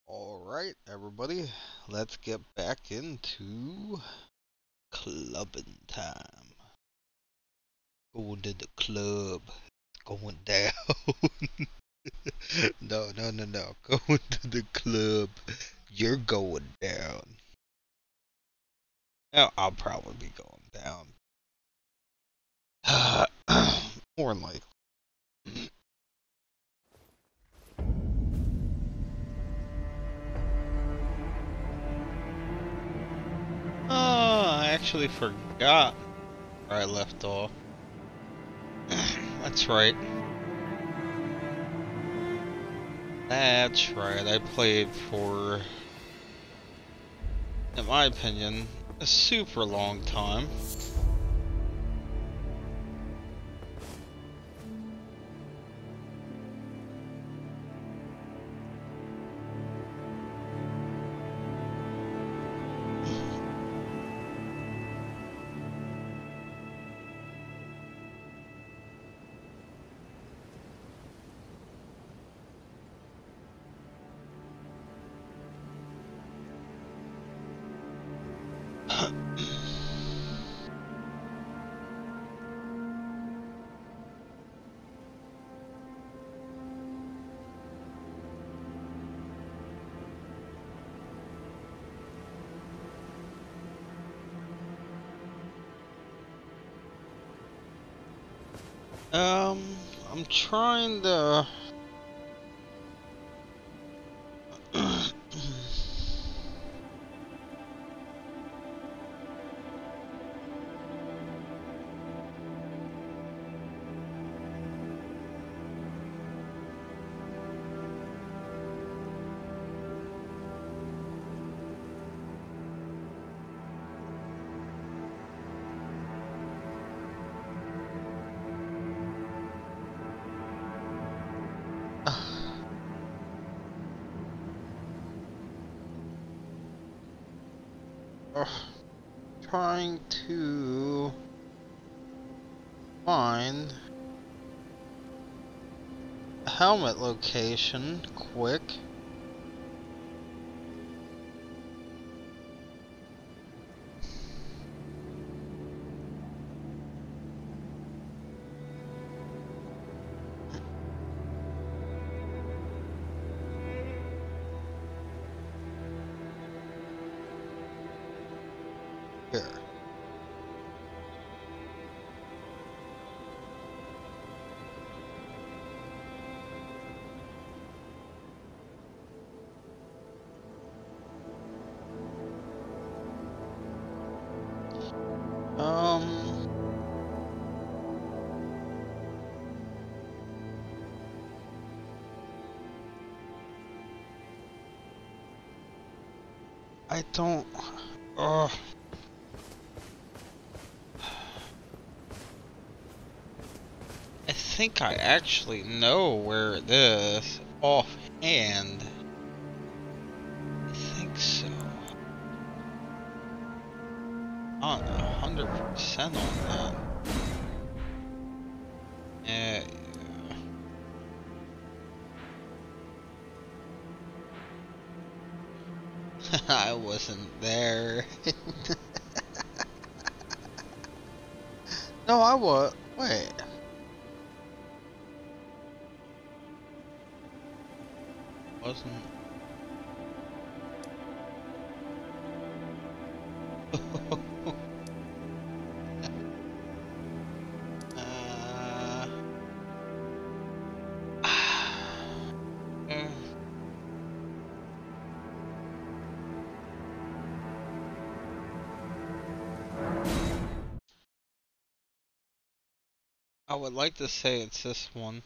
Alright, everybody, let's get back into clubbing time. Going to the club. It's going down. No. Going to the club. You're going down. Well, I'll probably be going down. More than likely. Oh, I actually forgot where I left off. That's right. That's right. I played for, in my opinion, a super long time. I'm trying to trying to find a helmet location quick. Here. I don't. I think I actually know where it is offhand. I think so. I'm not 100% on that. Yeah. I wasn't there. No, I was. Wait. Wasn't. I would like to say it's this one.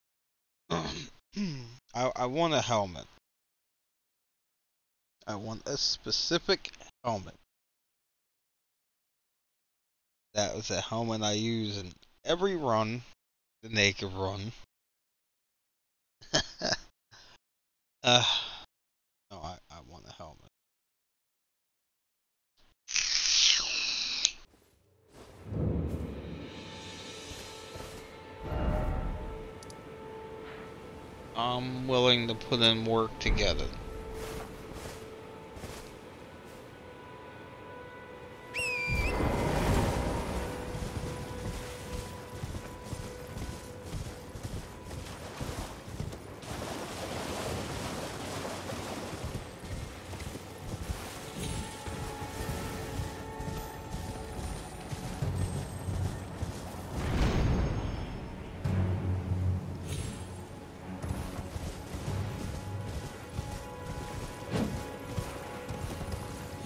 I want a helmet. I want a specific helmet. That was a helmet I use in every run, the naked run. No, I want a helmet. I'm willing to put in work to get it.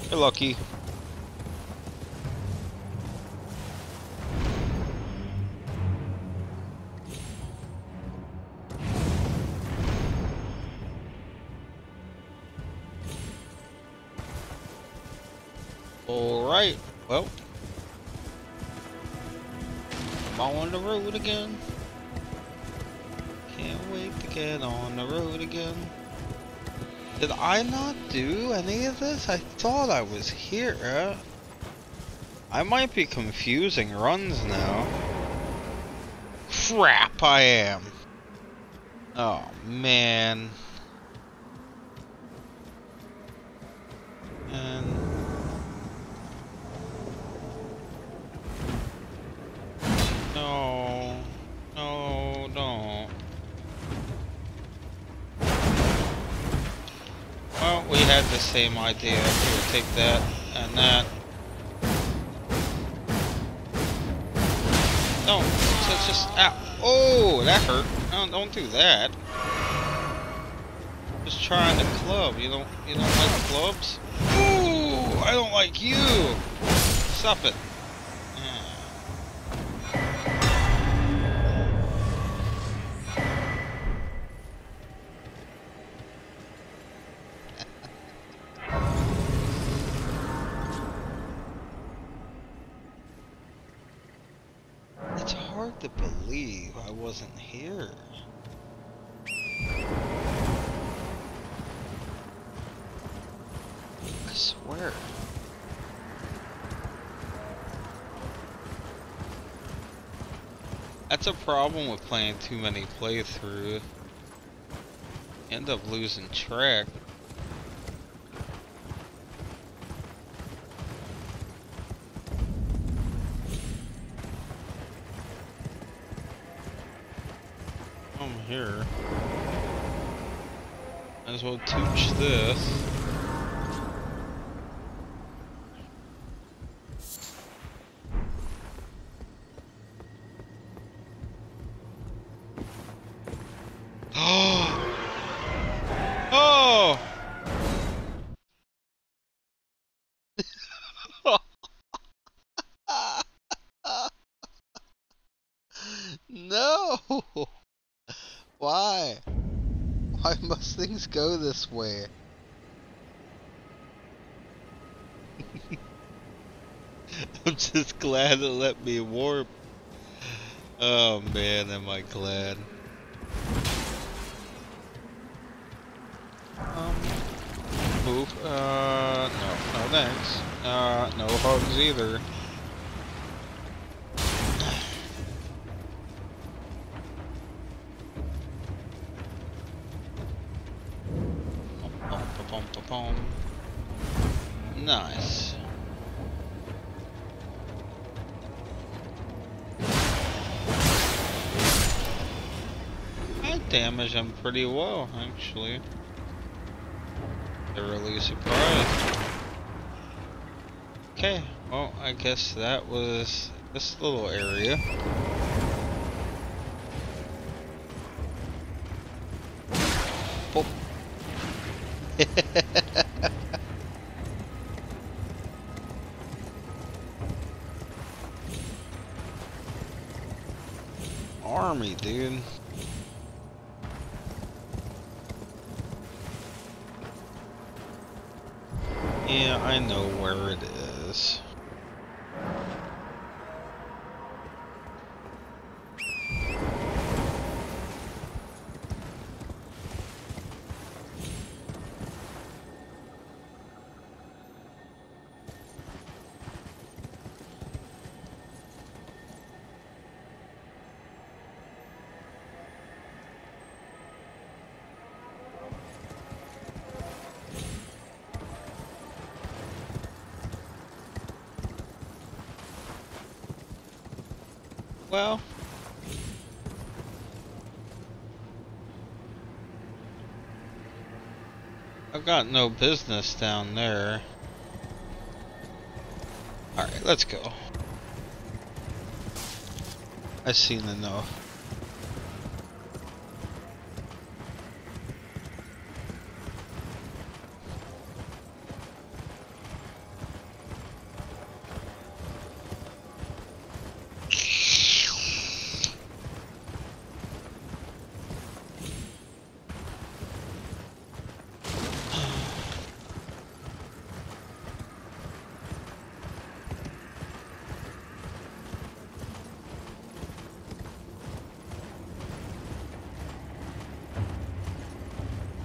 You're lucky. Alright, well. I'm on the road again. Can't wait to get on the road again. Did I not do any of this? I thought I was here. I might be confusing runs now. Crap, I am. Oh, man. And... No. No, don't. Well, we had the same idea. Here, take that and that. No, so it's just... Ow. Oh, that hurt. No, don't do that. Just trying to club. You don't like clubs? Ooh, I don't like you. Stop it. It's hard to believe I wasn't here. I swear. That's a problem with playing too many playthroughs. End up losing track. I'm here. Might as well tooch this. Oh! No! Why? Why must things go this way? I'm just glad it let me warp. Oh man, am I glad. Move. No thanks. No hugs either. Nice. I damage him pretty well, actually. Thoroughly surprised. Okay, well, I guess that was this little area. Boop. Army, dude. Yeah, I know where it is. Well, I've got no business down there. Alright, let's go. I've seen enough.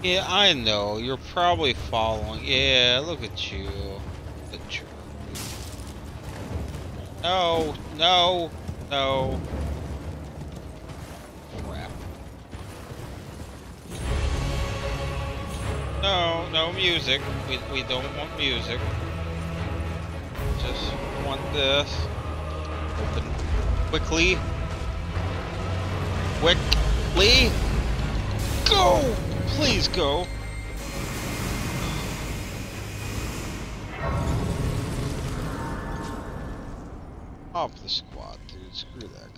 Yeah, I know. You're probably following. Yeah, look at you. The jerk. No, no, no. Crap. No, no music. We don't want music. Just want this. Open quickly. Quickly. Go! Please go. Off the squad, dude. Screw that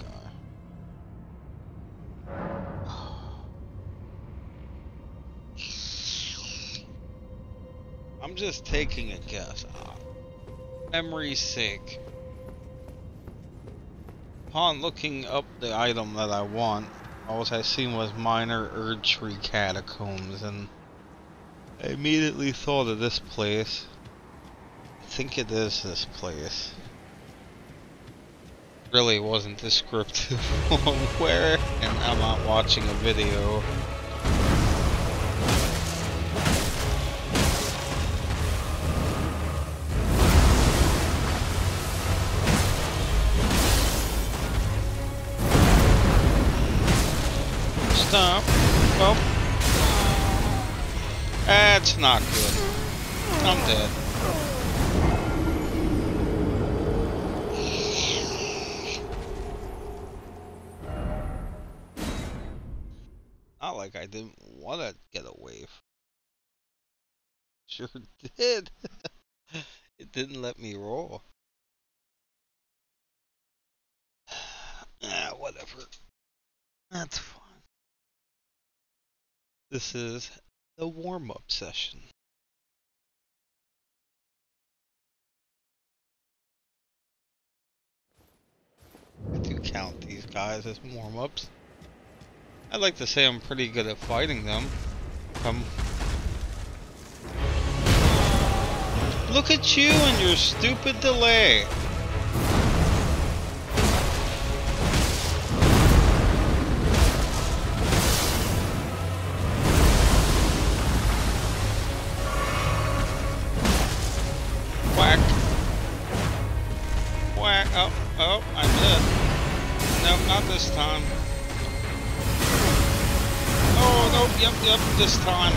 guy. I'm just taking a guess. Memory's sake. Upon looking up the item that I want, all I seen was minor Erdtree catacombs, and I immediately thought of this place. I think it is this place. Really wasn't descriptive on where, and I'm not watching a video. Stop. Oh. That's not good. I'm dead. Not like I didn't want to get away. Sure did. It didn't let me roll. Ah, whatever. That's fine. This is the warm-up session. I do count these guys as warm-ups. I'd like to say I'm pretty good at fighting them. Look at you and your stupid delay. Whack. Whack. Oh, oh, I'm dead. Nope, not this time. Oh, nope, yep, this time.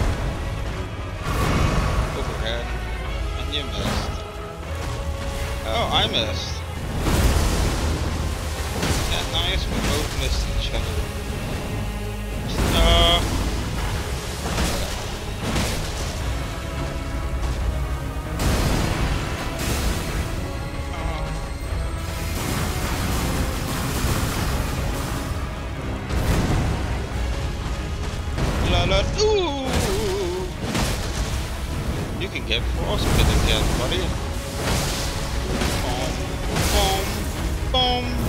Overhead. And you missed. Oh, I missed. Isn't that nice? We both missed each other. Ooh! You can get frostbit again, buddy. Boom, boom, boom.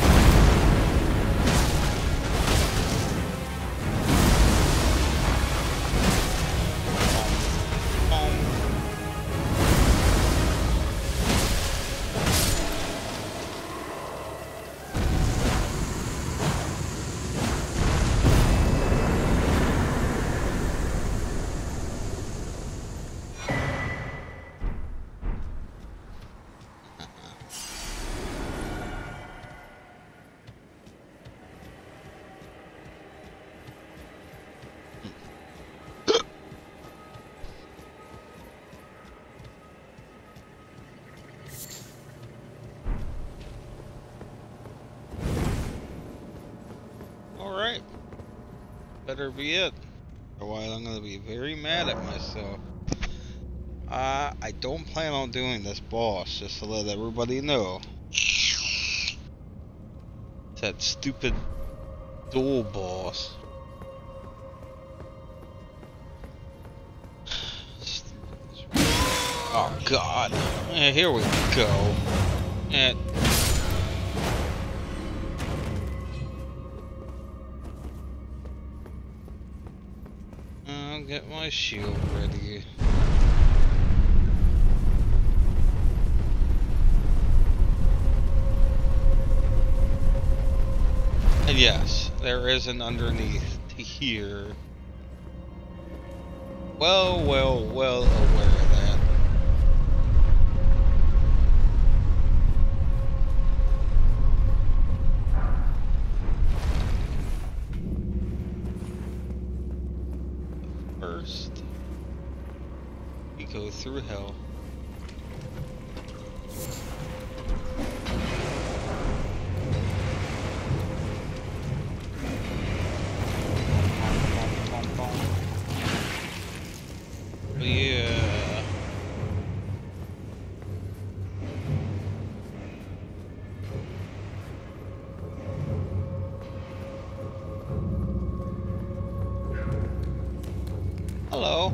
Alright. Better be it. Otherwise I'm gonna be very mad at myself. I don't plan on doing this boss, just to let everybody know. It's that stupid dual boss. Oh god. Yeah, here we go. And I'll get my shield ready. And yes, there is an underneath here. well aware of that. First, we go through hell. Yeah. Hello.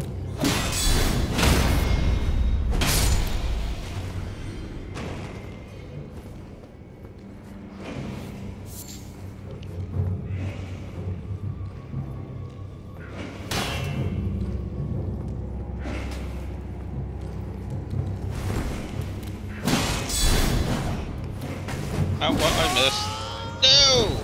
What I missed? No!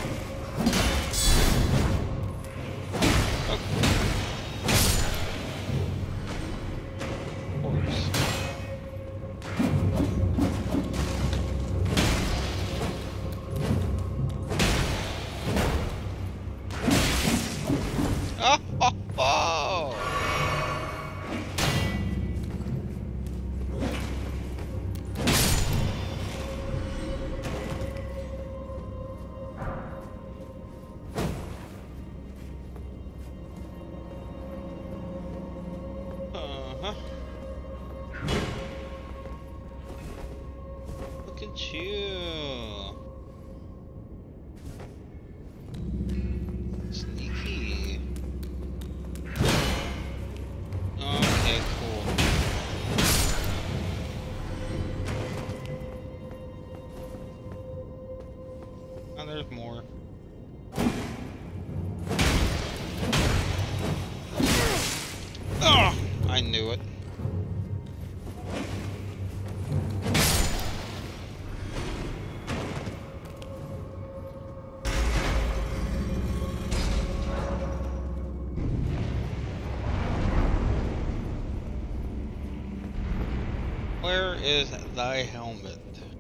Of course. Oh! Uh-huh. Look at you. Sneaky. Okay, cool. Oh, there's more. Oh, I knew it. Where is thy helmet?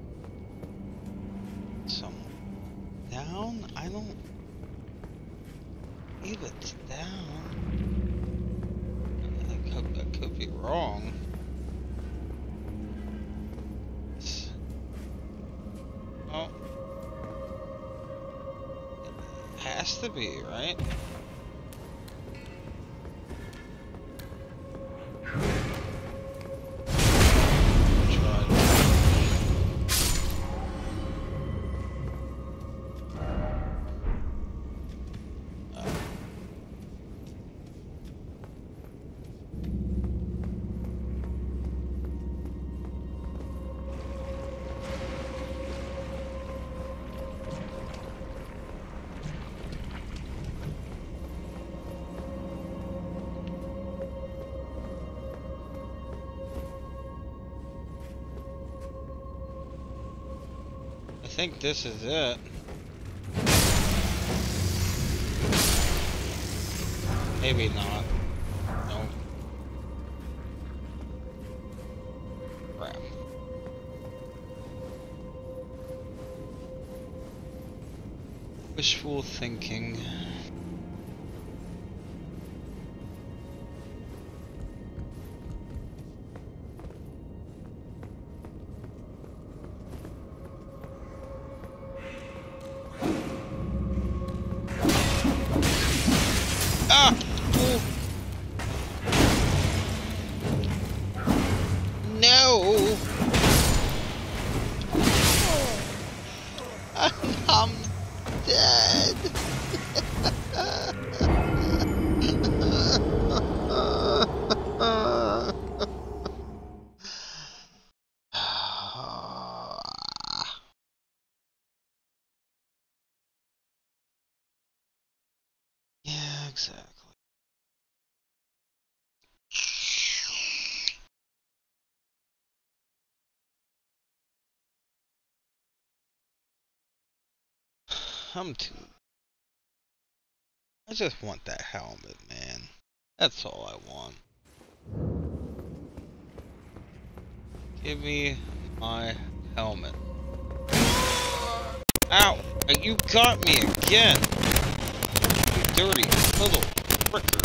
Some down? I don't believe it's down. I could be wrong. Oh. It has to be, right? I think this is it. Maybe not. Nope. Crap. Wishful thinking. Ah! Oh. No! I'm dead! Yeah, exactly. I'm too. I just want that helmet, man. That's all I want. Give me my helmet. Ow! You got me again! You dirty little fricker.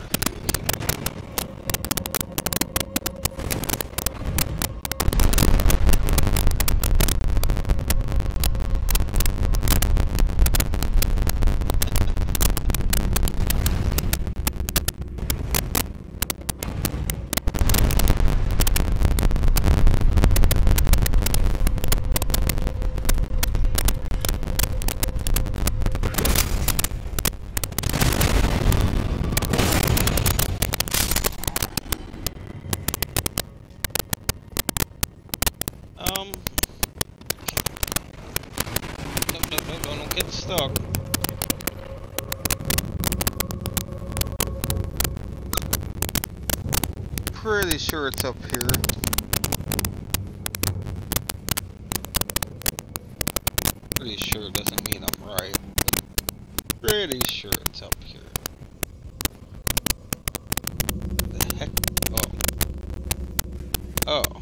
No, don't get stuck. Pretty sure it's up here. Pretty sure doesn't mean I'm right. Pretty sure it's up here. The heck? Oh. Oh.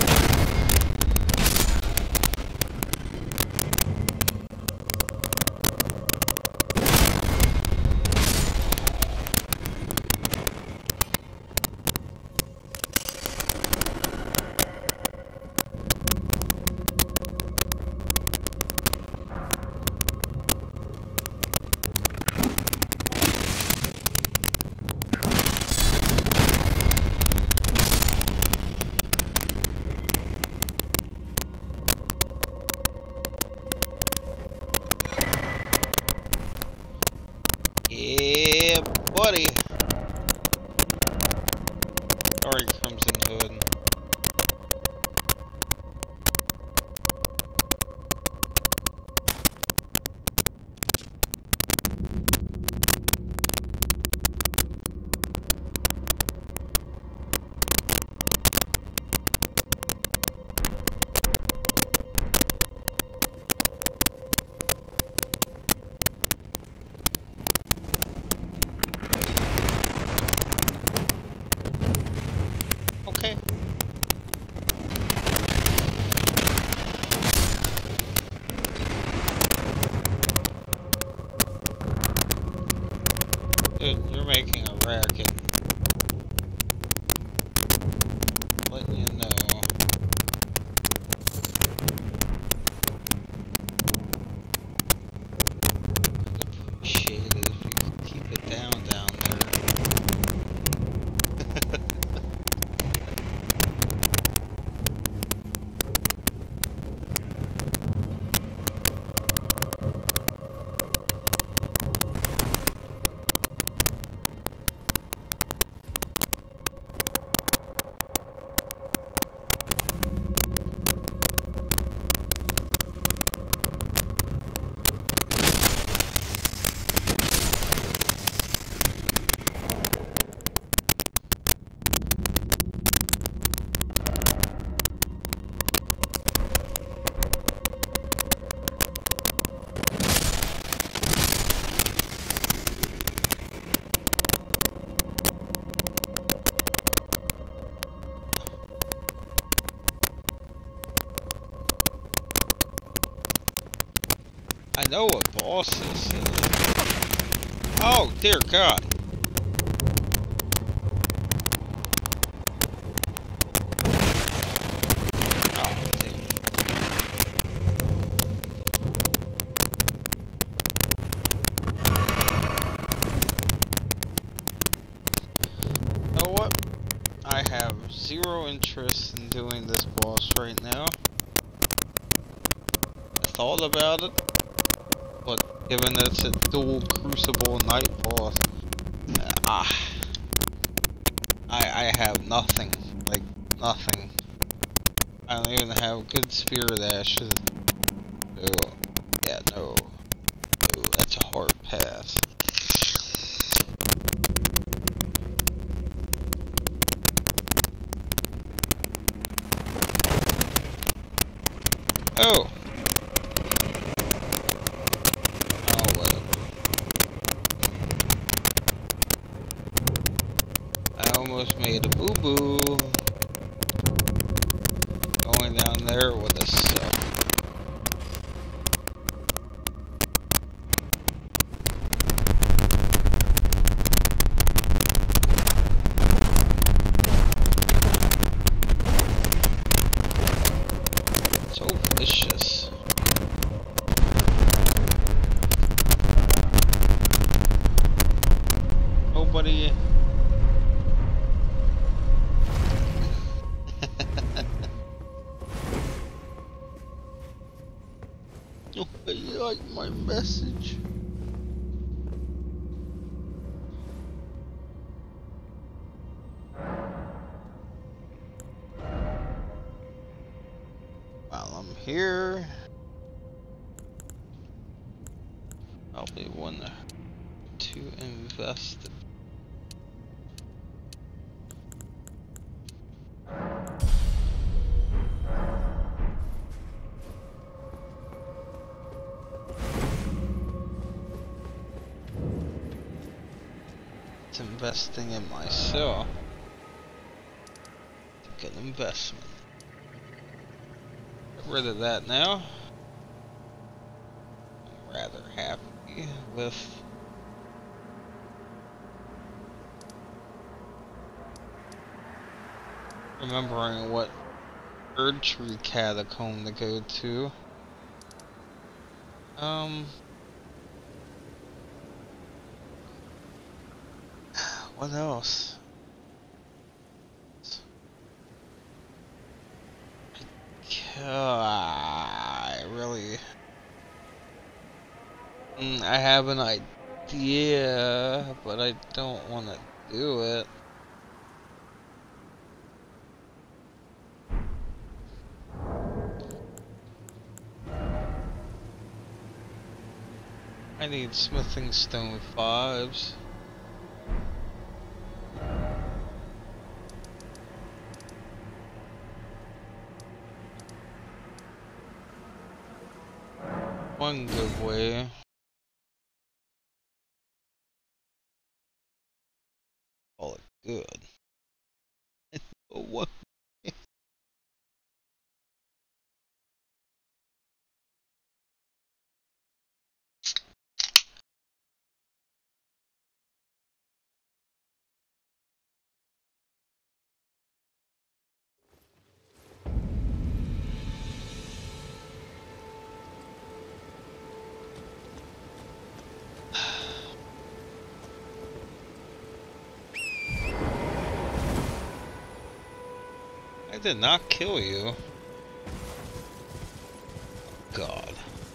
Yeah, buddy. Sorry, Crimson Hood. Okay. Dude, you're making a racket. Letting you know. Appreciate it if you could keep it down there. I know what boss this is. Oh, dear God. Oh, dear. You know what? I have zero interest in doing this boss right now. I thought about it. But given that it's a dual Crucible Night boss, I have nothing, like nothing. I don't even have good Spirit Ashes. Oh, yeah, no. Oh, that's a hard pass. Oh. Almost made a boop. boo. Going down there with a suck. So vicious. Nobody. Nobody liked my message. While I'm here, I'll be one to invest. It's investing in myself. It's a good investment. Get rid of that now. I'm rather happy with remembering what Erdtree Catacomb to go to. What else? I really... I have an idea, but I don't want to do it. I need smithing stone 5s. One good way. Call it good. What? I did not kill you. God.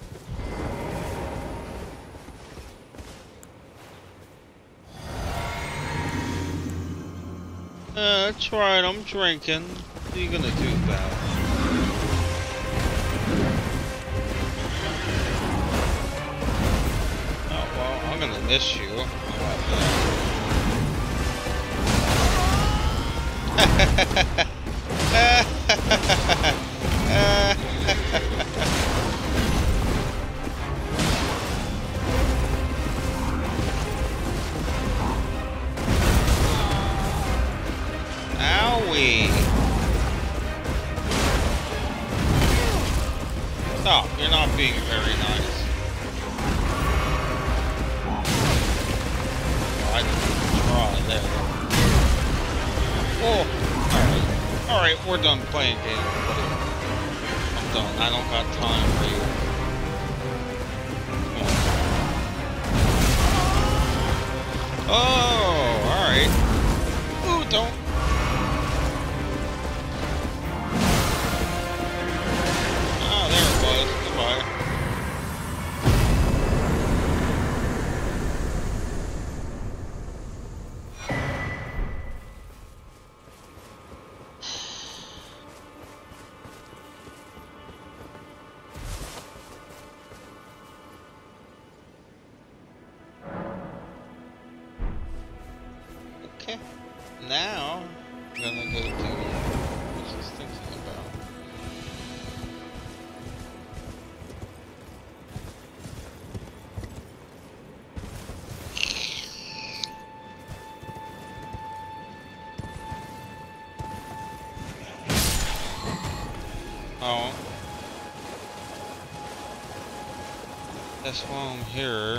That's right, I'm drinking. What are you gonna do about it? Oh, well, I'm gonna miss you. How about that? Owie! Stop, you're not being very nice. Oh, I didn't try there. Oh, alright. Alright, we're done playing games, buddy. I'm done. I don't got time for you. Oh, alright. Ooh, don't. Oh, there it was. Goodbye. Okay, now I'm gonna go do what I was thinking about. Oh. That's why I'm here.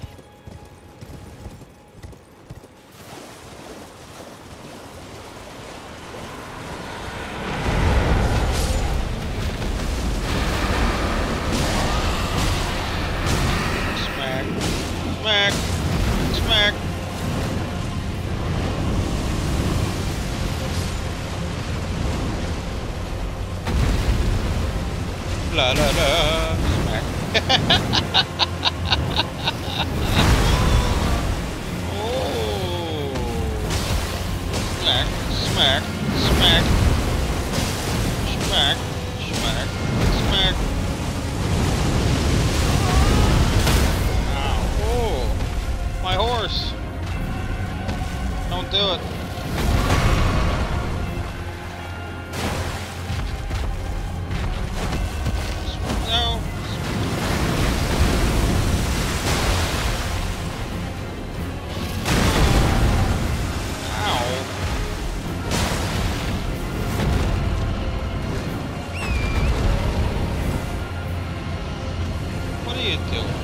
Smack. Smack. Smack. La la la. Smack. Oh. Smack. Smack. Smack. Smack. Smack. Smack. Ow. Oh. My horse. Don't do it. No. Ow. What are you doing?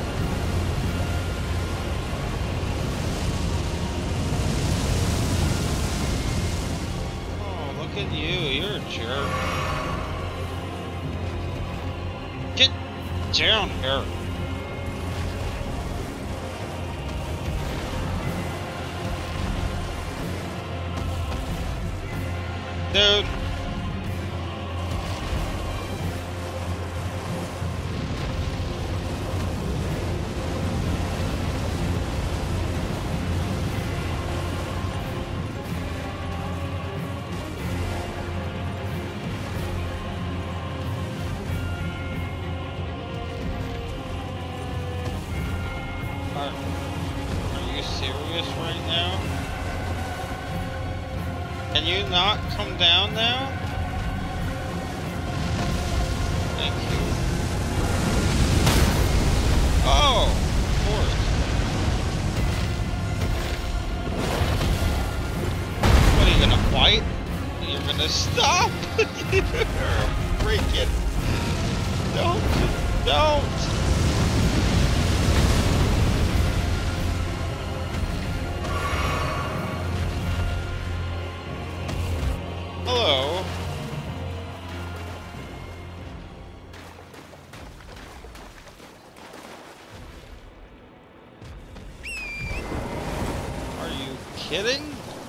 Oh, look at you. You're a jerk. Get down here. Dude. Are you serious right now? Can you not come down now? Thank you. Oh, of course. What, are you gonna fight? You're gonna stop? You're freaking... Don't! Hello. Are you kidding?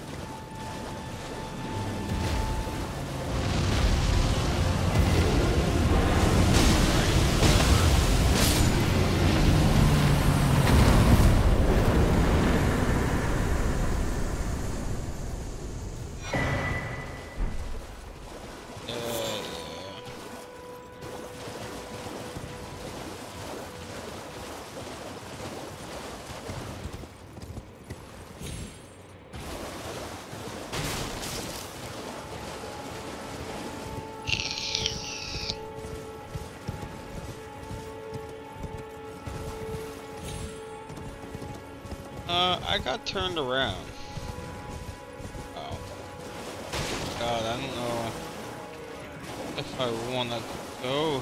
I got turned around. Oh. God, I don't know if I want to go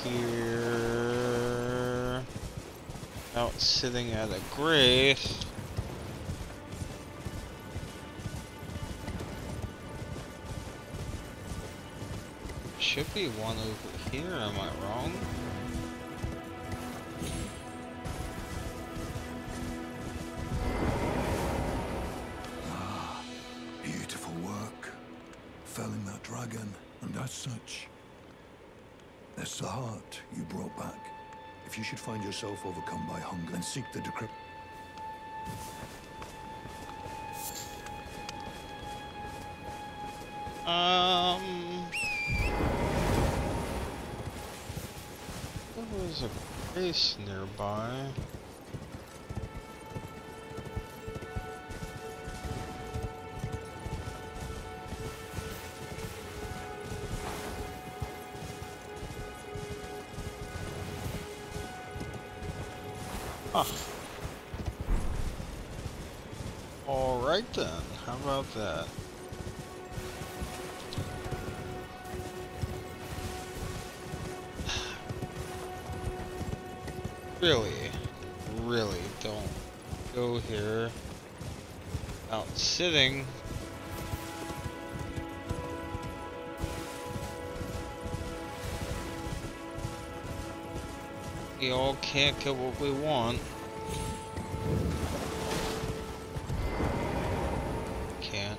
here without sitting at a grace. Should be one over here, am I wrong? Felling that dragon, and as such, it's the heart you brought back. If you should find yourself overcome by hunger, then seek the decrypt. There was a base nearby. Huh. Alright then, how about that? Really, really don't go here out sitting. We all can't get what we want. Can't.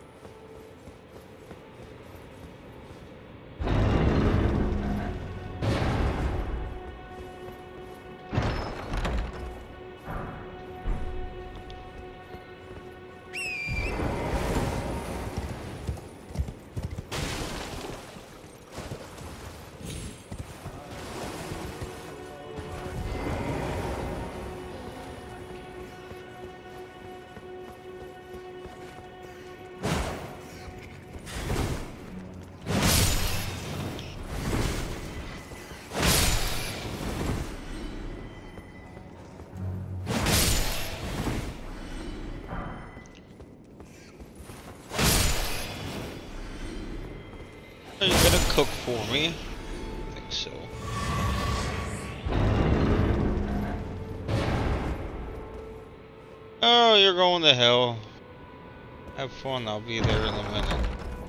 Are you gonna cook for me? I think so. Oh, you're going to hell. Have fun, I'll be there in a minute.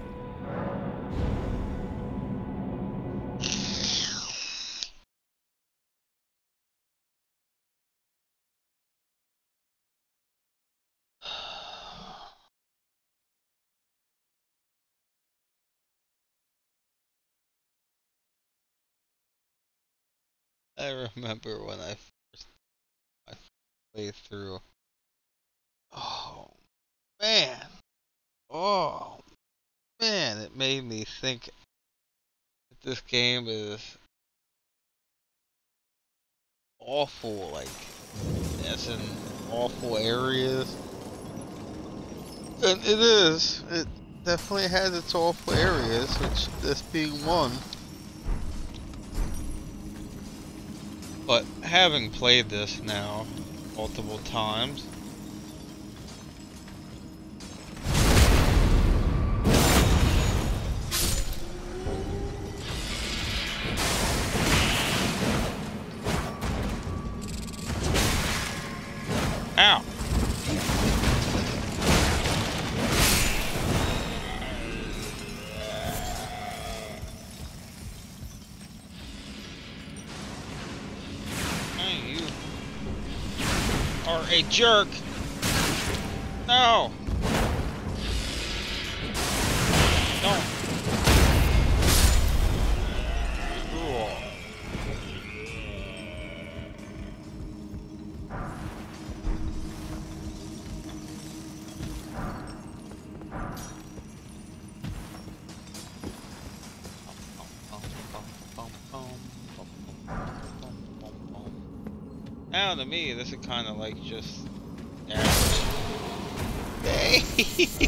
I remember when I played through. Oh man. Oh man, it made me think that this game is awful, like as in awful areas. And it is. It definitely has its awful areas, which this being one. But having played this now multiple times, ow! Hey, you are a jerk! No! Don't! Screw off. Now to me, this is kind of like just average. Hey!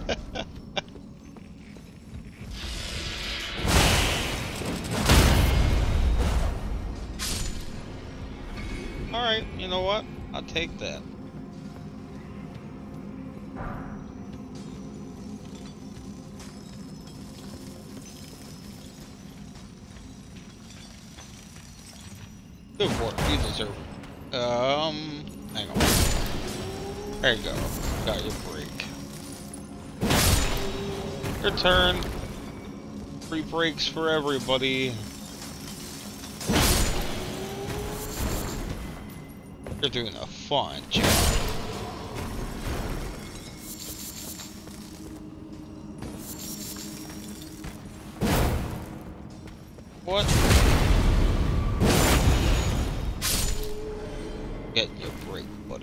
Alright, you know what? I'll take that. Good for it. You deserve it. Hang on. There you go. Got your break. Your turn. Free breaks for everybody. You're doing a fine job. What? Getting your break, buddy.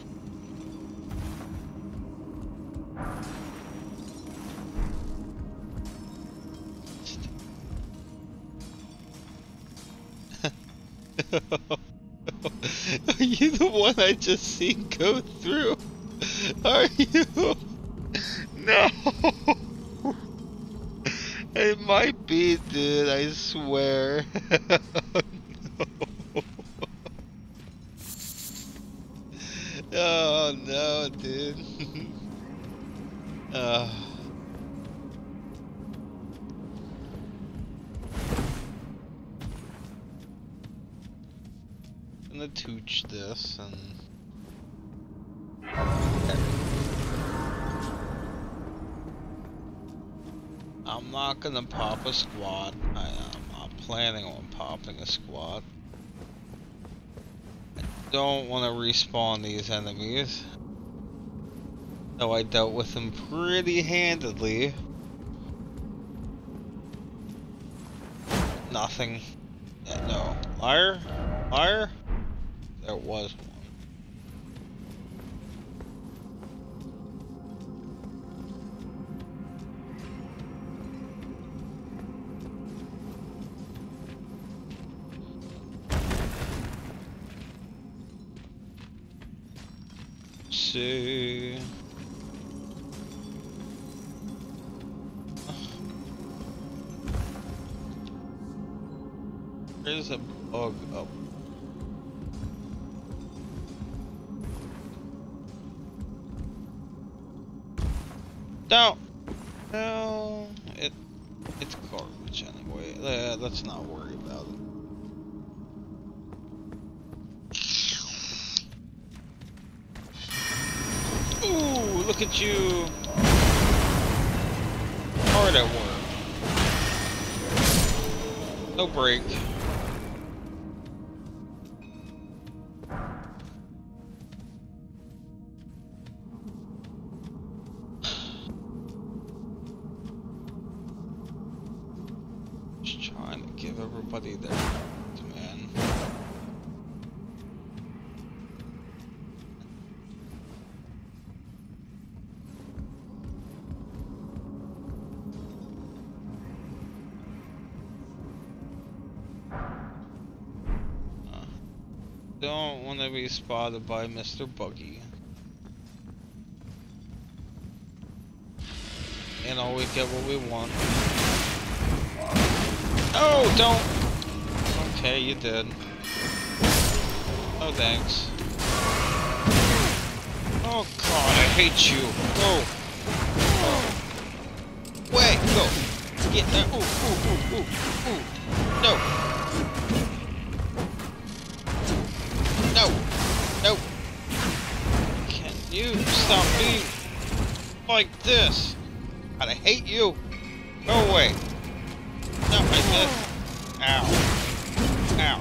Are you the one I just seen go through? Are you? No! It might be, dude, I swear. Oh no, dude. gonna tooch this and... I'm not gonna pop a squad. I am not planning on popping a squad. I don't want to respawn these enemies. Though I dealt with them pretty handedly. Nothing. Yeah, no. Liar? Liar? There was one. See. There's a bug up. No, no, it's garbage anyway. Let's not worry about it. Ooh, look at you. Hard at work. No break. Just trying to give everybody their demand. Don't want to be spotted by Mr. Buggy. And always get what we want. Oh, don't! Okay, you did. Oh, thanks. Oh god, I hate you. Go! Oh. Wait, go! Get that! Ooh, ooh, ooh, ooh, ooh! No! No! No! Can you stop being like this? God, I hate you! Go away! No, I missed. Ow. Ow.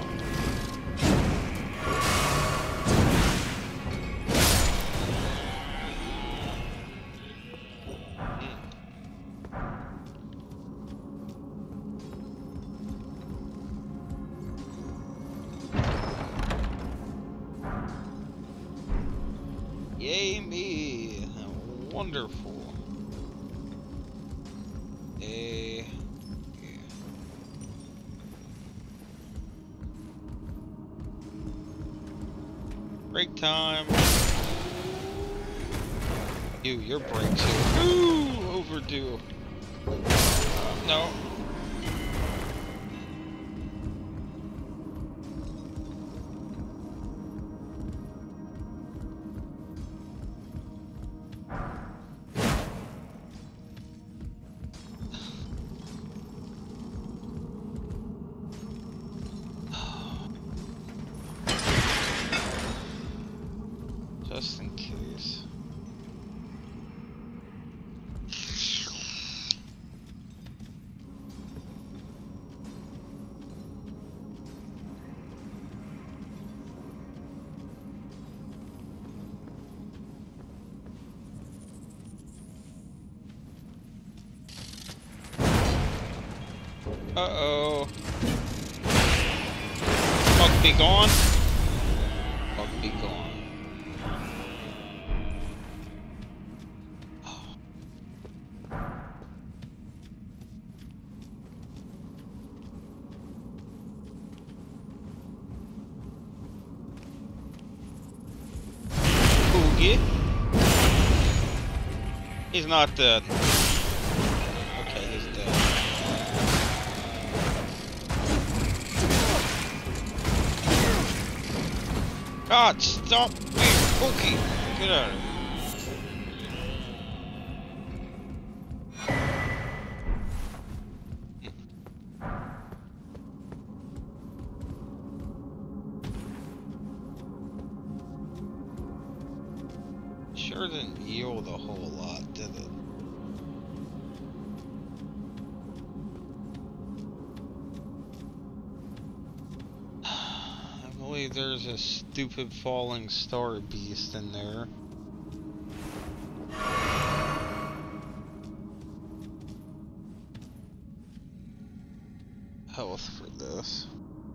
Yay me! Wonderful. Break time. Your breaks here. Ooh, overdue. No. Just in case. Uh-oh. Bug be gone. Bug be gone. He's not dead. Okay, he's dead. God, stop being spooky! Get out of here. sure didn't yield a whole lot, did it? I believe there's a stupid falling star beast in there. Health for this.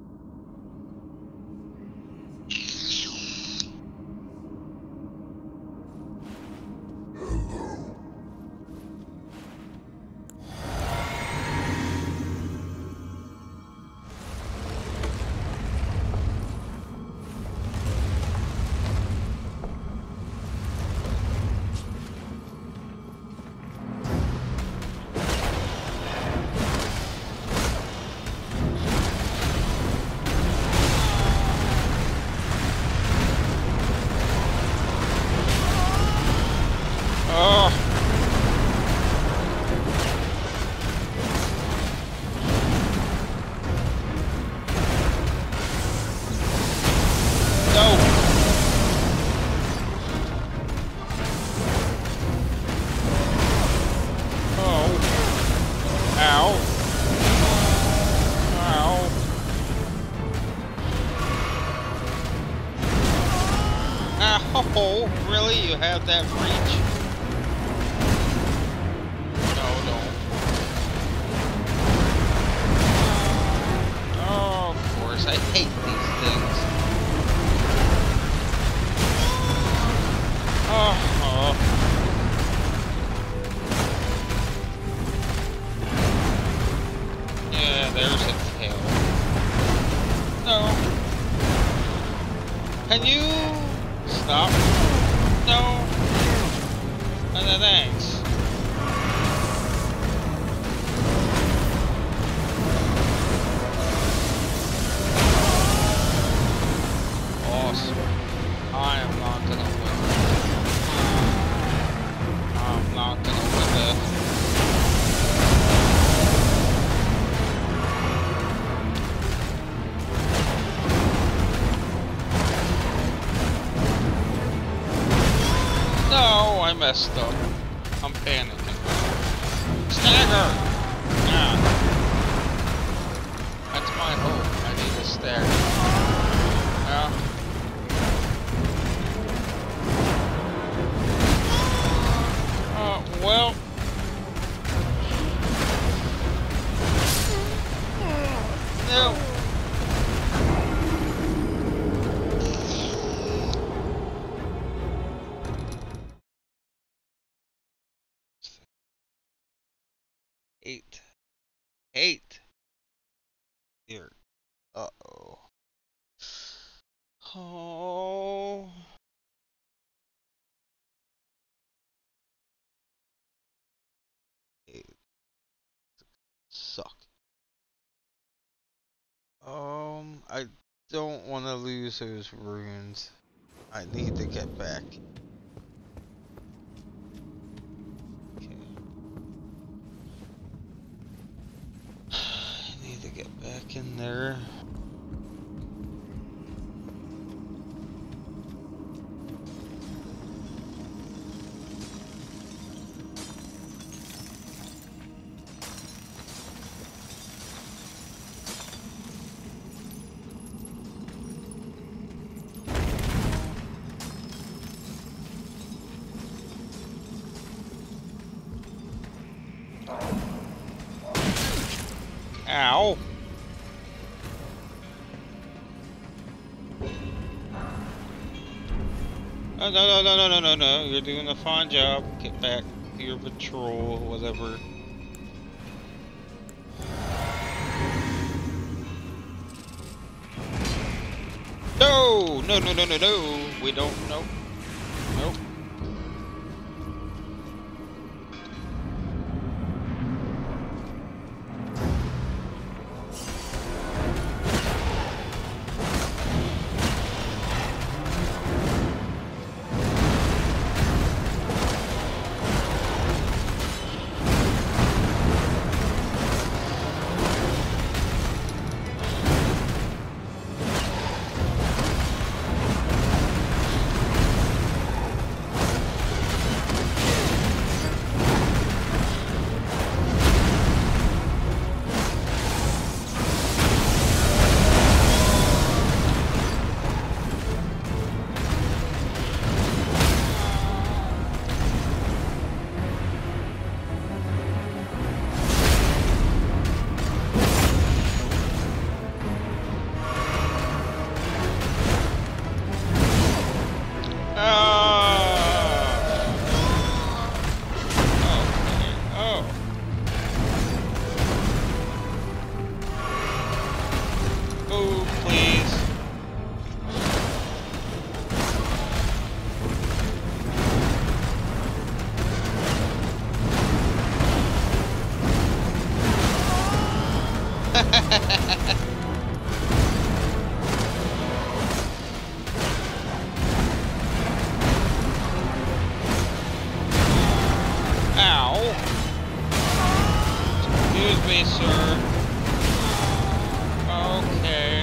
Oh, really? You have that reach? No, don't. Oh, of course. I hate these things. Oh. Yeah, there's a tail. No. Can you stop? No. Thanks. Awesome. I am not gonna win. I'm not gonna win that. No, I messed up. I'm panicking. Stagger! Yeah. That's my hope. I need a stagger. Yeah. Well. No. Eight. Here. Uh-oh. Oh. Eight. Suck. I don't want to lose those runes. I need to get back. Okay. I need to get back in there. Ow! Oh, no. You're doing a fine job. Get back to your patrol, whatever. No! No. We don't know. Nope. Ow! Excuse me, sir. Okay.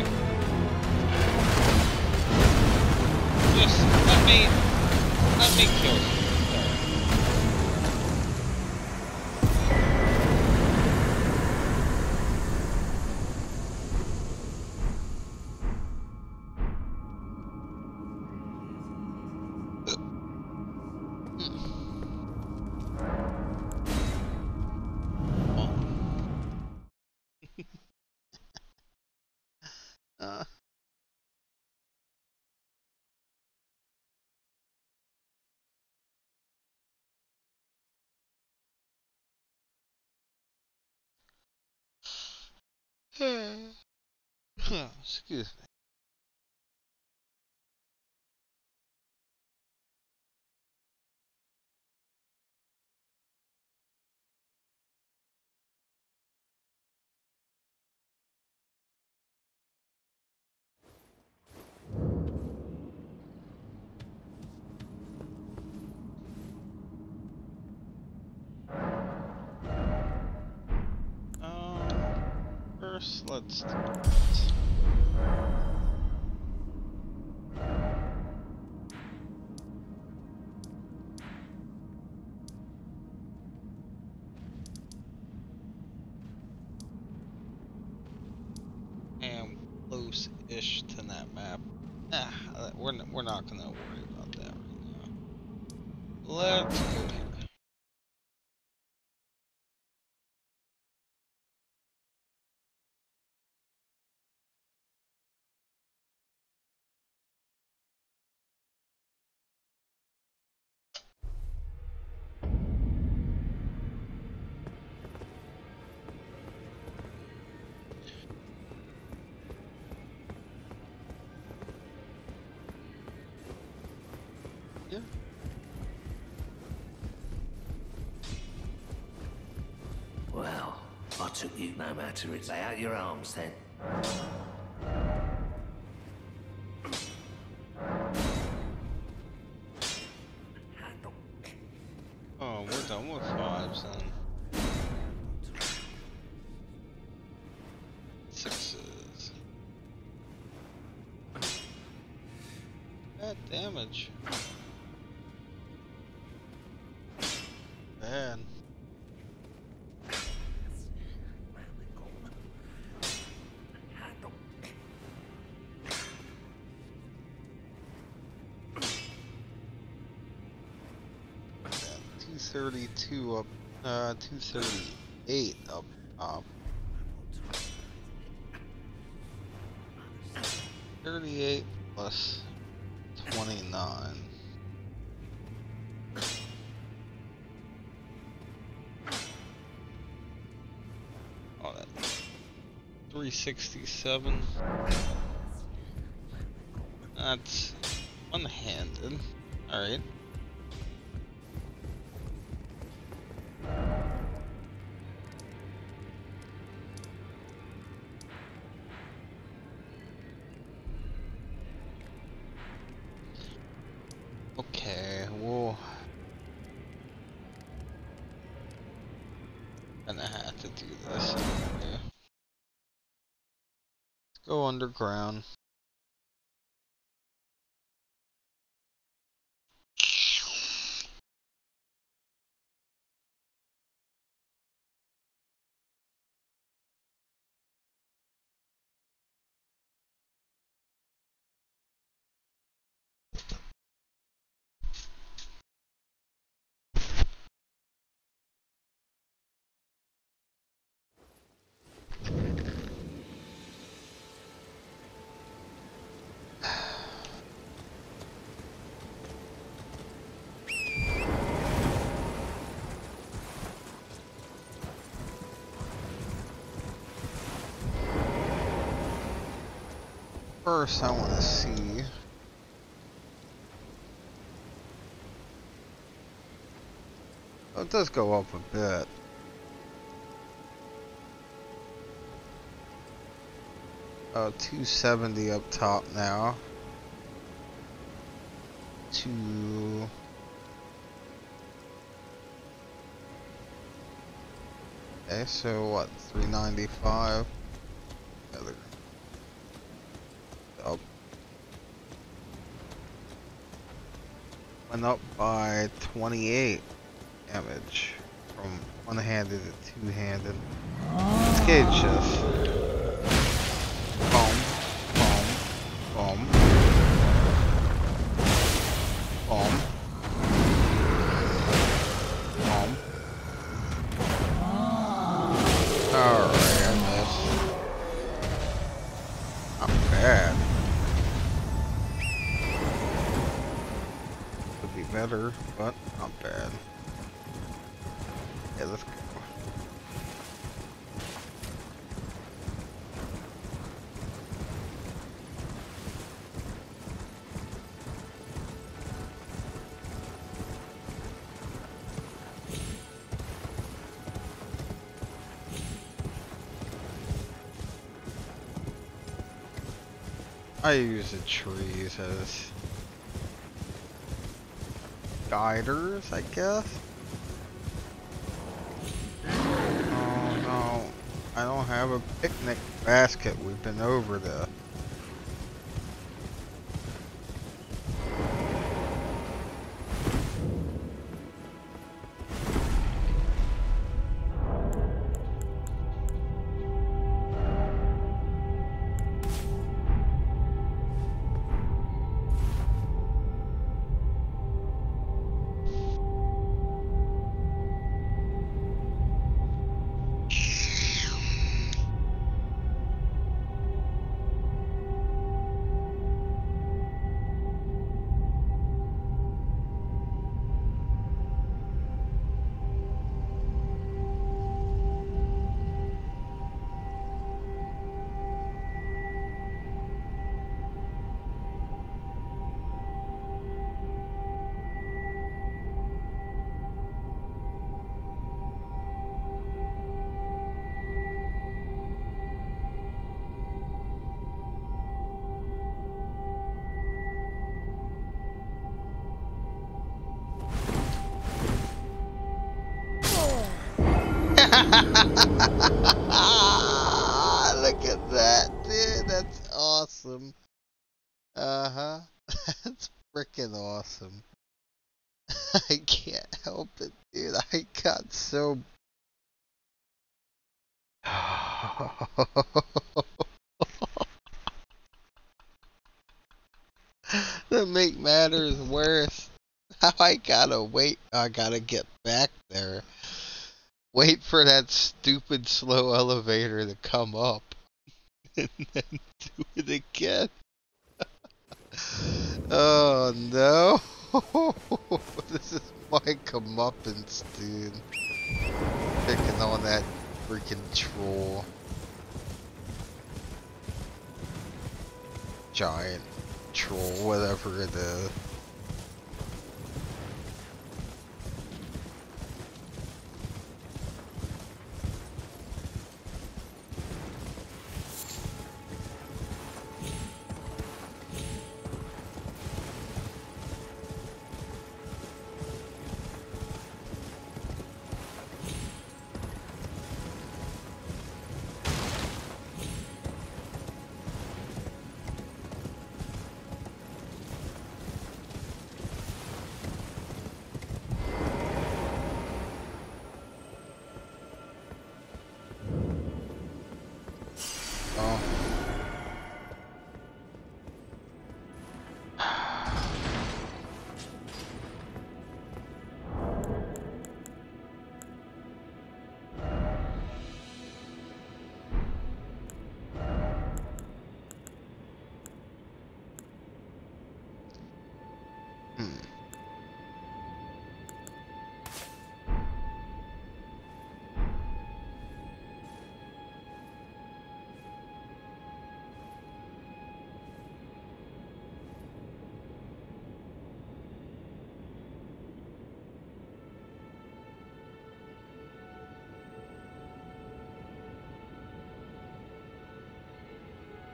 Just let me kill you. Uh, excuse me. First, let's do this. And close-ish to that map. We're not gonna worry about that right now. Let's go here. Yeah. Well, I took you no matter it. Lay out your arms then. Oh, we're done with fives then. Sixes. Bad damage. Bad. Yeah, 232 up, 238 up top. 38 plus 29. Oh, that 367. That's one-handed. Alright. Okay, we'll gonna have to do this. Okay. Let's go underground. First, I want to see. Oh, it does go up a bit. 270 up top now. Okay, so what? 395. Other. Up. Went up by 28 damage from one-handed to two-handed. Okay, just boom, boom, boom, boom, boom. Alright, I missed. Not bad. Could be better, but not bad. Yeah, let's go. I use the trees as guiders, I guess. Oh no, I don't have a picnic basket. We've been over this. Look at that, dude. That's awesome. Uh-huh. That's freaking awesome. I can't help it, dude. I got so... To make matters worse, now I gotta wait. I gotta get back there. Wait for that stupid slow elevator to come up. And then do it again. Oh no. This is my comeuppance, dude. Picking on that freaking troll. Giant troll, whatever it is.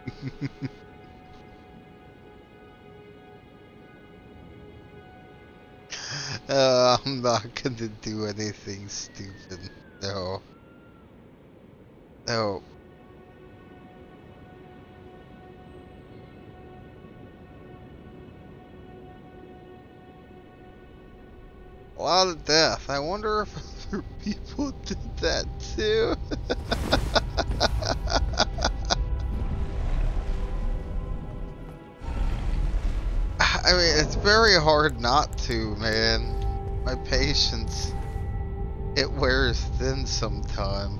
I'm not gonna do anything stupid. No. No. A lot of death. I wonder if other people did that too. I mean, it's very hard not to, man. My patience, it wears thin sometimes.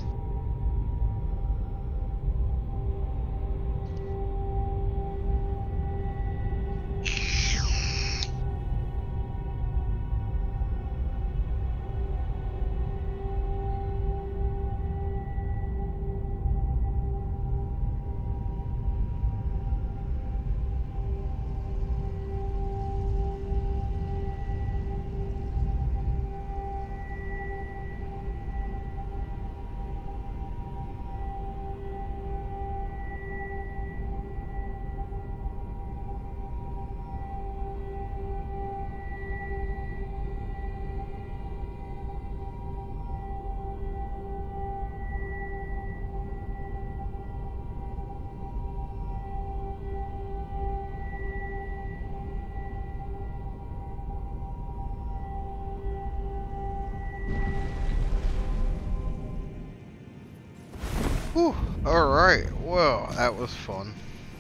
Whew, alright, well, that was fun.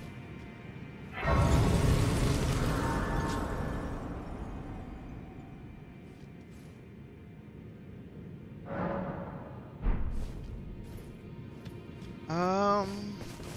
Um...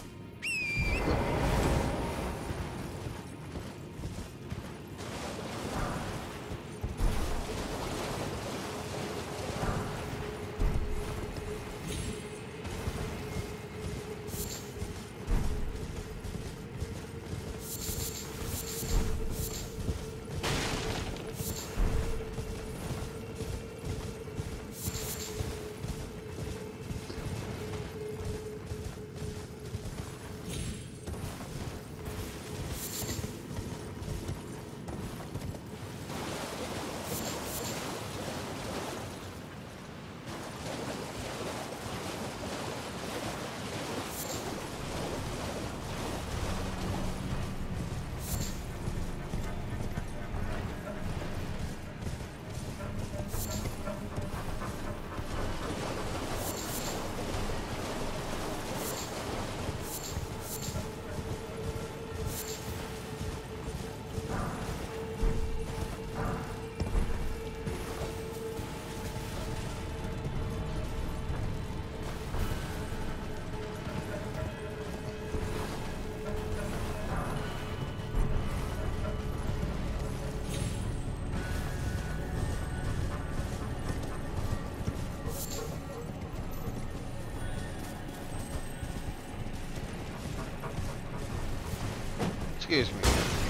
Excuse me.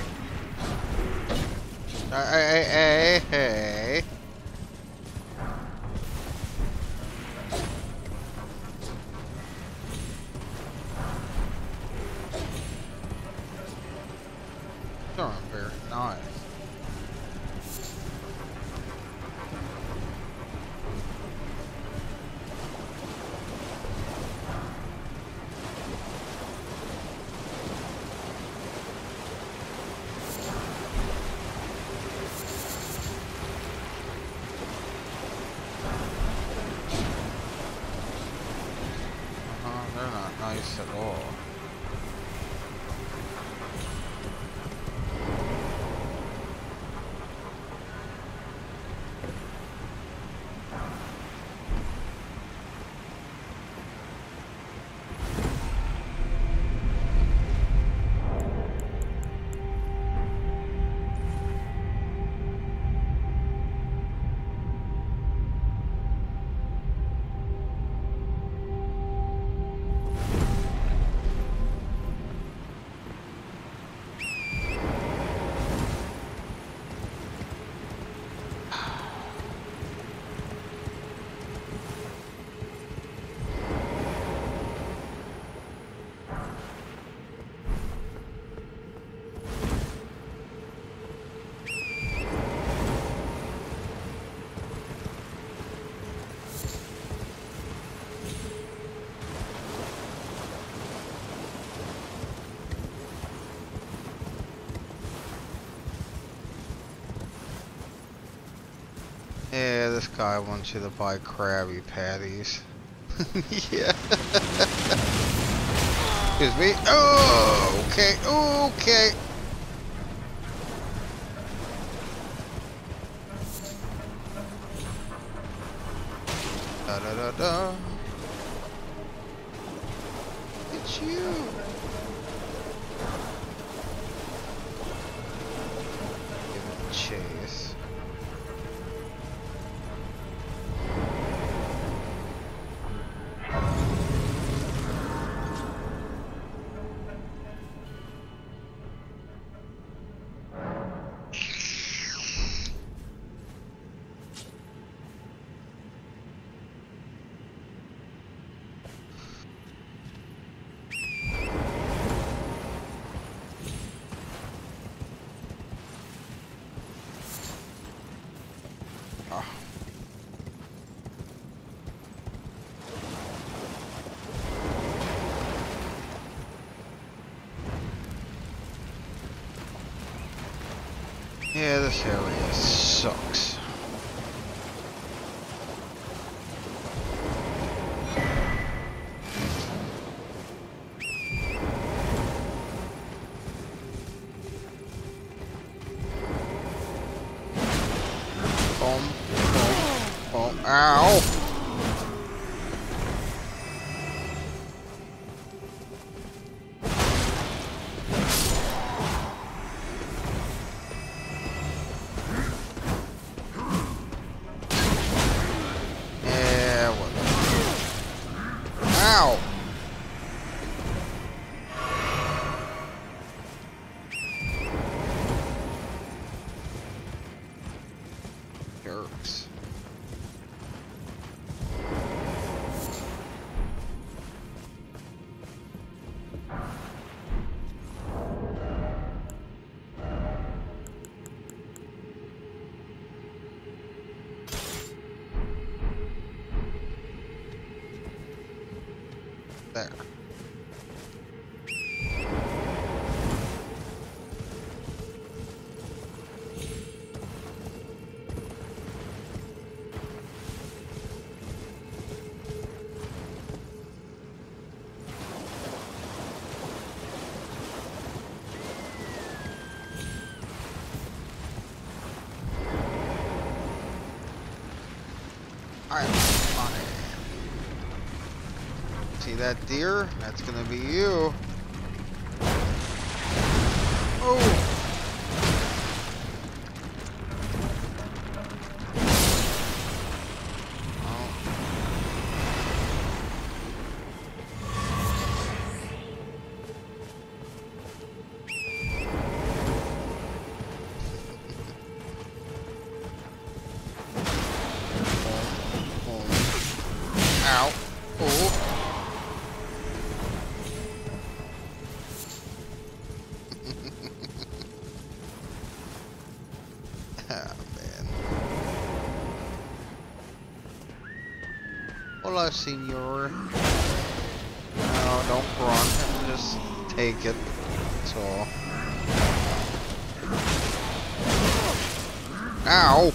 Hey. Darn, very nice. They're not nice at all. this guy wants you to buy Krabby Patties. Yeah. Excuse me. Oh, okay, okay. Da da da da. It's you. Give it a chase. Yeah, this area sucks. Boom, boom, boom. Ow! Ow! Jerks. There. Alright, money. See that deer? That's gonna be you. Oh! Ow. Oh. Ah, man. Hola, senor. No, don't run. Just take it. That's all. Ow.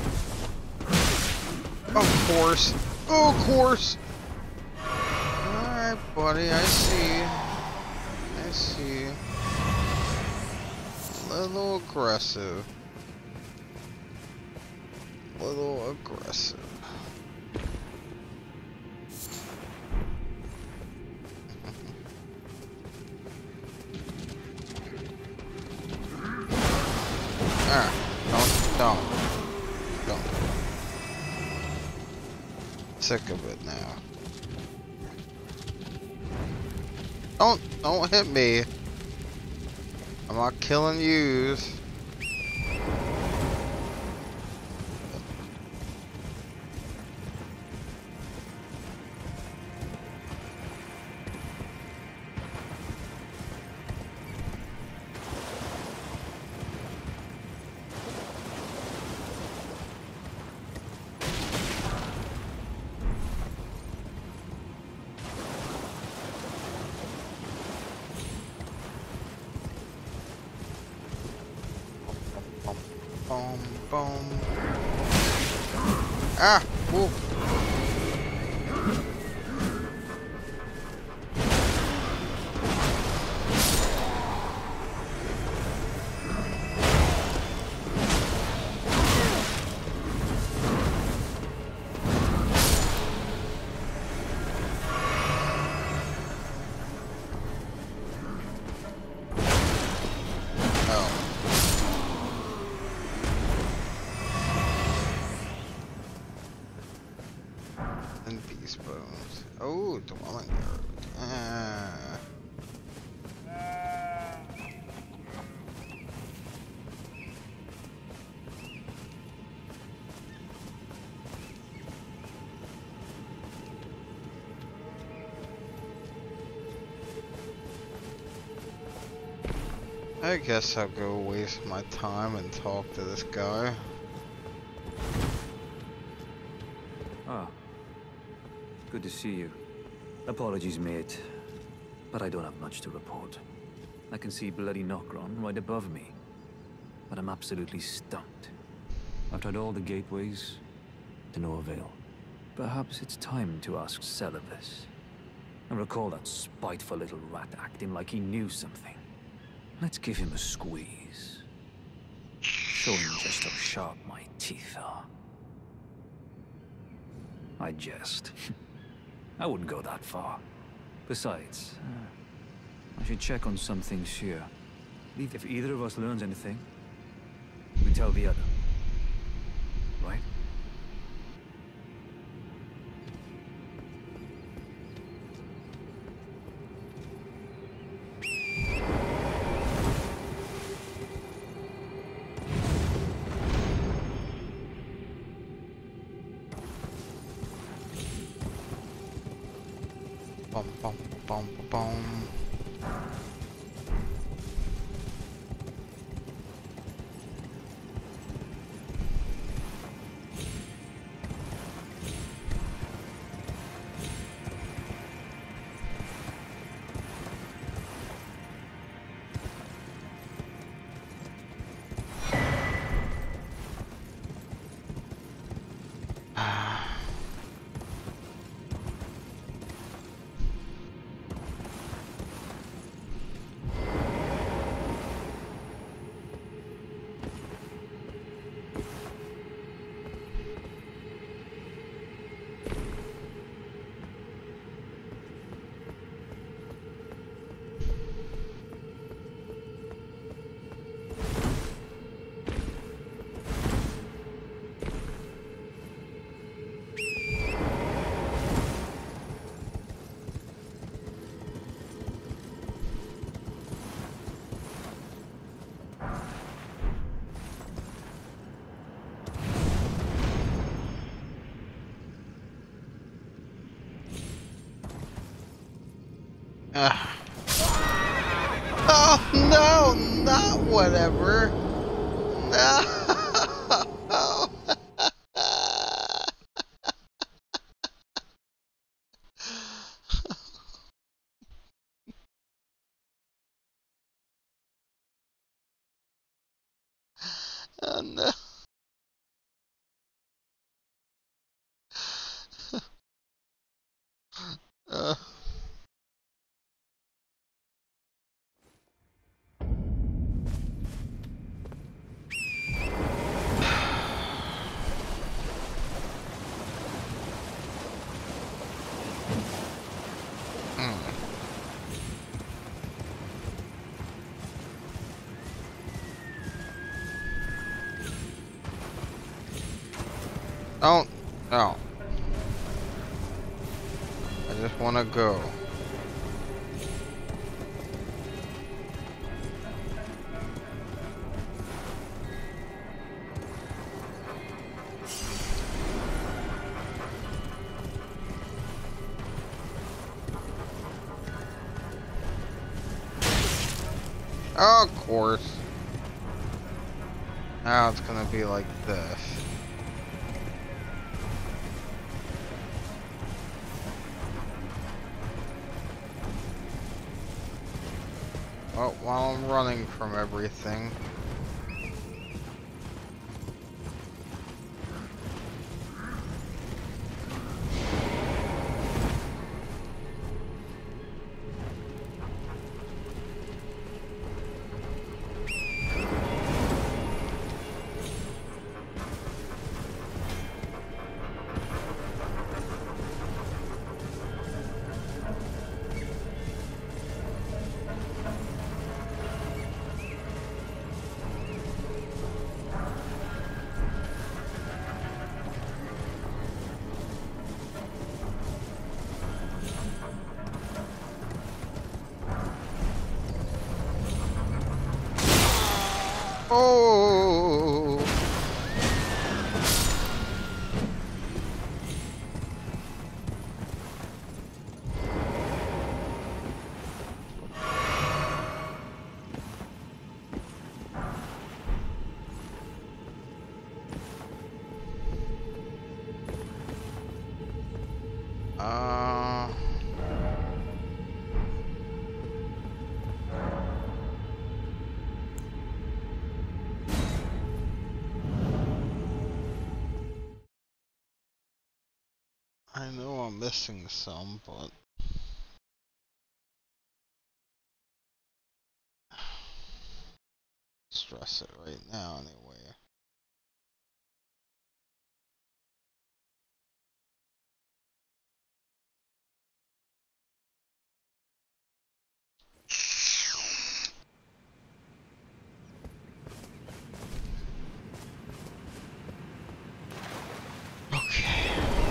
Of course. Of course. Alright, buddy, I see. I see. A little aggressive. A little aggressive. Ah, don't. Sick of it now. Don't hit me. I'm not killing yous. Boom, boom. Ah! Whoa! Oh, dwelling yard. I guess I'll go waste my time and talk to this guy. Ah, good to see you. Apologies, mate, but I don't have much to report. I can see bloody Nokron right above me, but I'm absolutely stumped. I've tried all the gateways, to no avail. Perhaps it's time to ask Celibus. I recall that spiteful little rat acting like he knew something. Let's give him a squeeze. Show him just how sharp my teeth are. I jest. I wouldn't go that far. Besides, I should check on some things here. If either of us learns anything, we tell the other. Right? Bum bum bum bum. Oh no, not whatever. No. Oh no. Uh. Oh, no. I just want to go. Oh, of course. Now it's gonna be like this. Oh, while I'm running from everything. Oh. I know I'm missing some, but stress it right now anyway. Okay.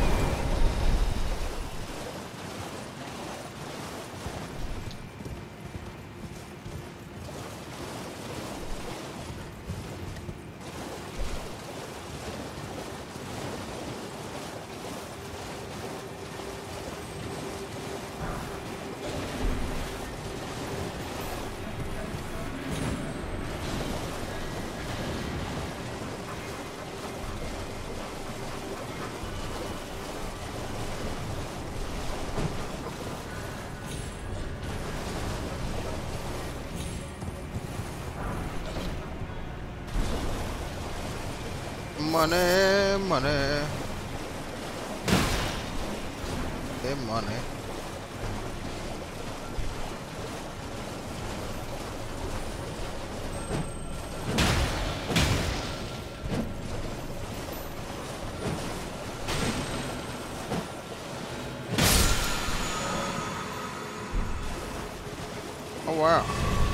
Money, money. Hey, money. Oh, wow.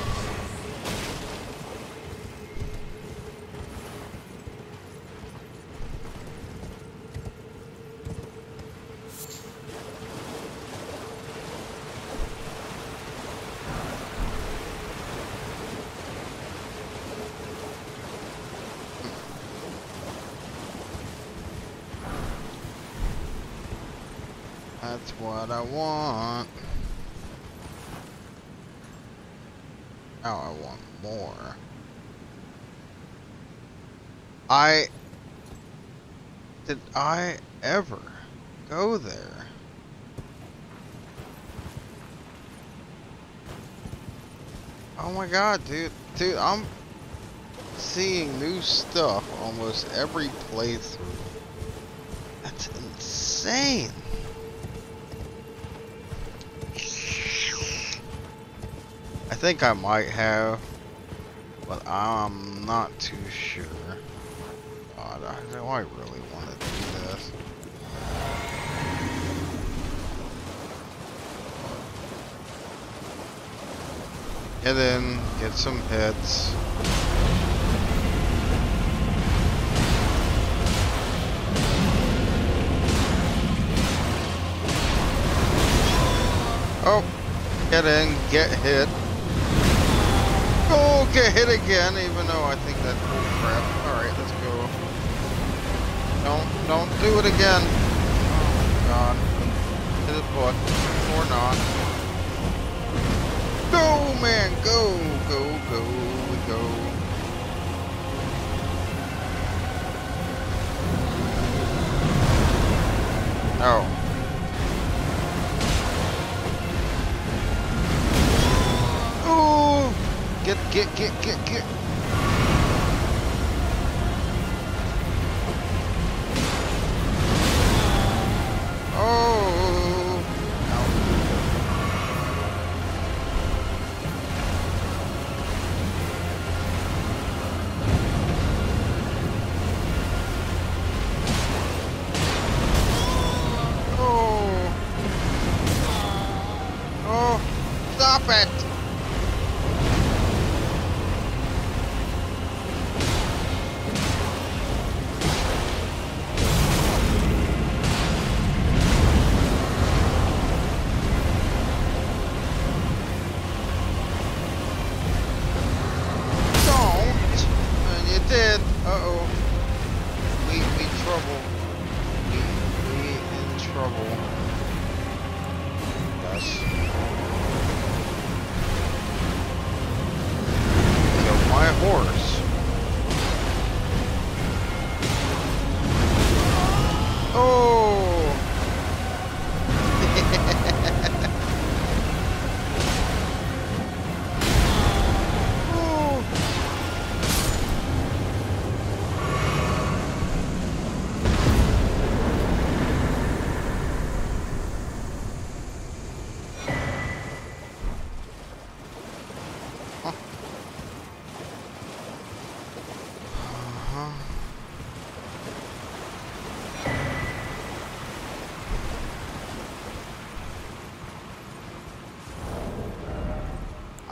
That's what I want. Now I want more. Did I ever go there? Oh my god, dude. Dude, I'm seeing new stuff almost every playthrough. That's insane. I think I might have, but I'm not too sure. God, do I really want to do this? Get in, get some hits. Oh, get in, get hit. Oh, get hit again, even though I think that's bull crap. Alright, let's go. Don't do it again. Oh, God. Hit his butt. Or not. Go, man, go, go, go, go. Oh. Oh! Get. Oh! Oh! Oh! Stop it!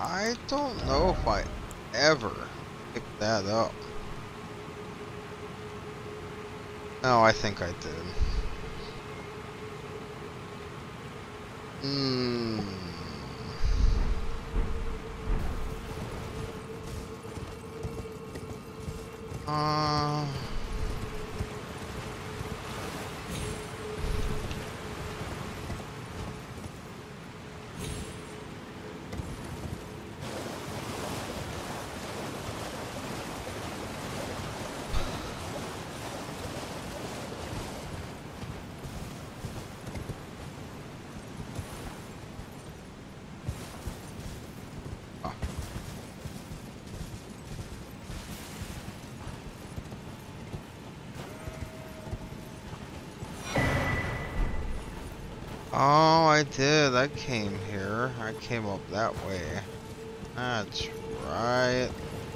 I don't know if I ever picked that up. No, I think I did. Hmm. Oh, I did. I came here. I came up that way. That's right.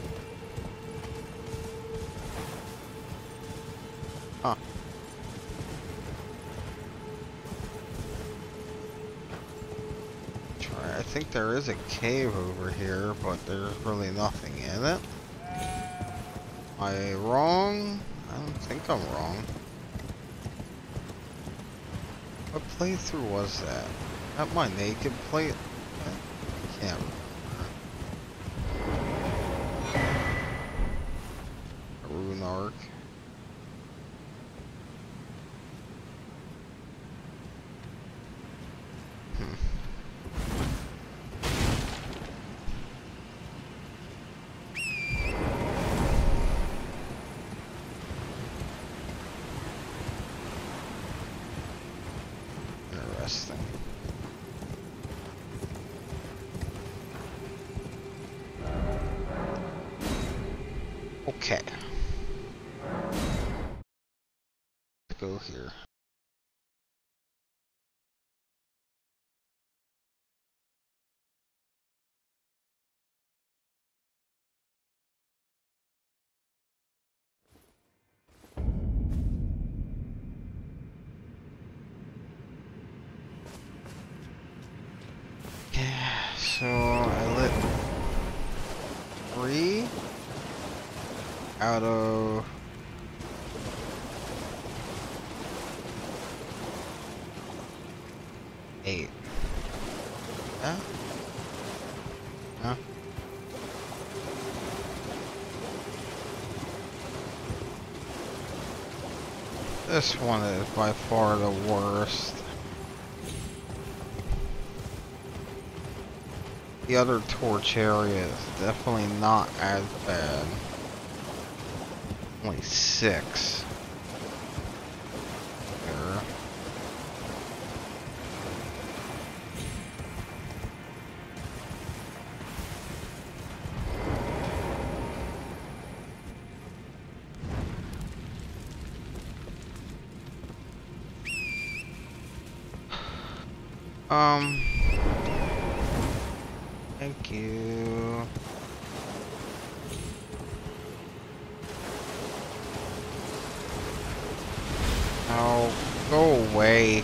Huh. Try. I think there is a cave over here, but there's really nothing in it. Am I wrong? I don't think I'm wrong. What playthrough was that? That my naked plate? I can't remember. Rune Arc. Interesting. Okay. Let's go here. Yeah, so I lit 3 out of 8. Huh? Huh? This one is by far the worst. The other torch area is definitely not as bad. Only 6. There. Thank you. Oh, go away.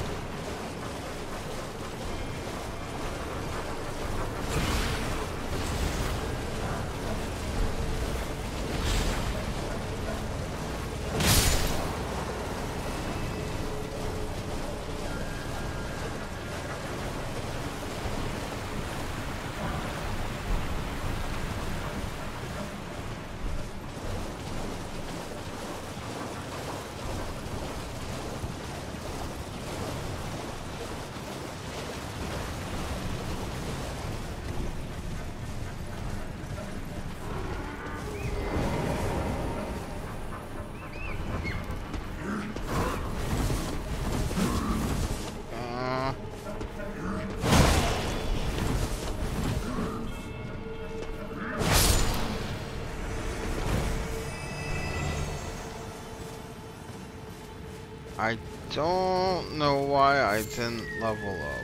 I don't know why I didn't level up.